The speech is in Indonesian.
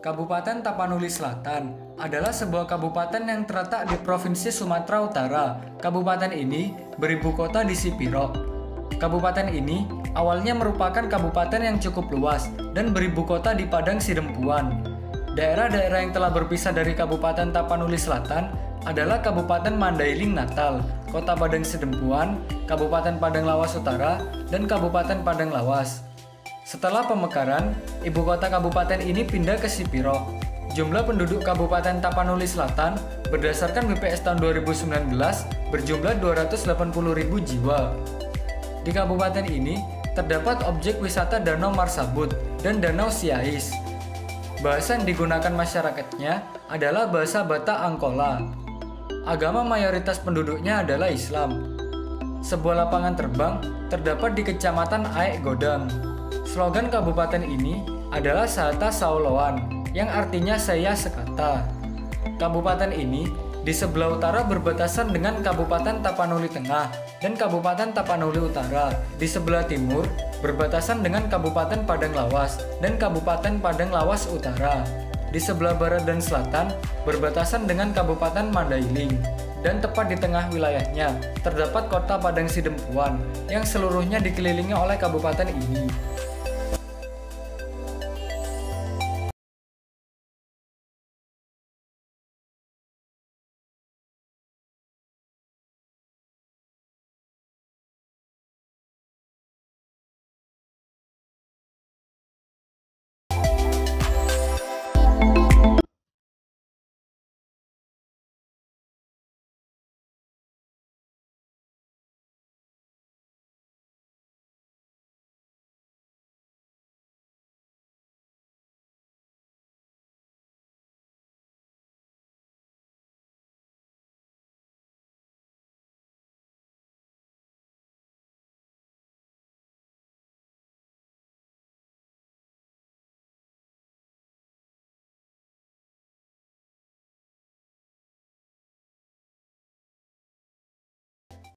Kabupaten Tapanuli Selatan adalah sebuah kabupaten yang terletak di Provinsi Sumatera Utara. Kabupaten ini beribu kota di Sipiro. Kabupaten ini awalnya merupakan kabupaten yang cukup luas dan beribu kota di Padang Sidempuan. Daerah-daerah yang telah berpisah dari Kabupaten Tapanuli Selatan adalah Kabupaten Mandailing Natal, Kota Padang Sidempuan, Kabupaten Padang Lawas Utara, dan Kabupaten Padang Lawas. Setelah pemekaran, ibu kota kabupaten ini pindah ke Sipiro. Jumlah penduduk Kabupaten Tapanuli Selatan berdasarkan BPS tahun 2019 berjumlah 280.000 jiwa. Di kabupaten ini terdapat objek wisata Danau Marsabut dan Danau Siais. Bahasa yang digunakan masyarakatnya adalah bahasa Batak Angkola. Agama mayoritas penduduknya adalah Islam. Sebuah lapangan terbang terdapat di Kecamatan Aek Godang. Slogan kabupaten ini adalah Sahata Sauloan, yang artinya saya sekata. Kabupaten ini di sebelah utara berbatasan dengan Kabupaten Tapanuli Tengah dan Kabupaten Tapanuli Utara. Di sebelah timur berbatasan dengan Kabupaten Padang Lawas dan Kabupaten Padang Lawas Utara. Di sebelah barat dan selatan berbatasan dengan Kabupaten Mandailing. Dan tepat di tengah wilayahnya terdapat Kota Padang Sidempuan yang seluruhnya dikelilingi oleh kabupaten ini.